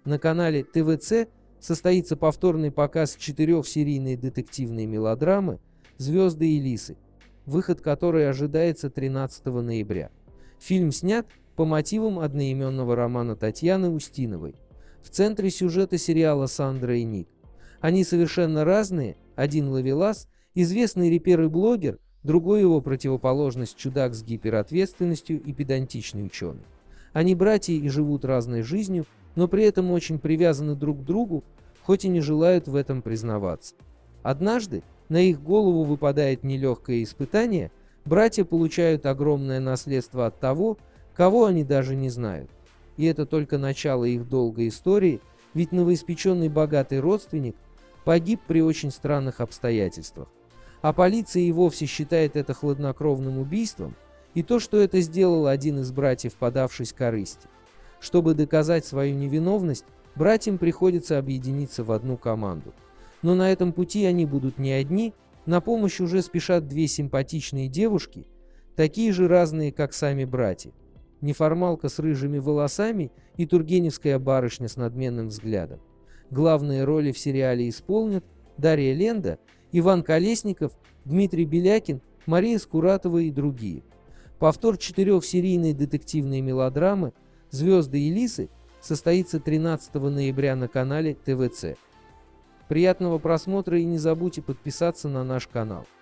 На канале ТВЦ состоится повторный показ 4-серийной детективной мелодрамы «Звезды и лисы», выход которой ожидается 13 ноября. Фильм снят по мотивам одноименного романа Татьяны Устиновой. В центре сюжета сериала Сандра и Ник. Они совершенно разные, один ловелас, известный репер и блогер, другой его противоположность чудак с гиперответственностью и педантичный ученый. Они братья и живут разной жизнью, но при этом очень привязаны друг к другу, хоть и не желают в этом признаваться. Однажды на их голову выпадает нелегкое испытание, братья получают огромное наследство от того, кого они даже не знают. И это только начало их долгой истории, ведь новоиспеченный богатый родственник погиб при очень странных обстоятельствах. А полиция и вовсе считает это хладнокровным убийством, и то, что это сделал один из братьев, подавшись корысти. Чтобы доказать свою невиновность, братьям приходится объединиться в одну команду. Но на этом пути они будут не одни, на помощь уже спешат две симпатичные девушки, такие же разные, как сами братья. Неформалка с рыжими волосами и тургеневская барышня с надменным взглядом. Главные роли в сериале исполнят Дарья Ленда, Иван Колесников, Дмитрий Белякин, Мария Скуратова и другие. Повтор 4-серийной детективной мелодрамы «Звезды и лисы» состоится 13 ноября на канале ТВЦ. Приятного просмотра и не забудьте подписаться на наш канал.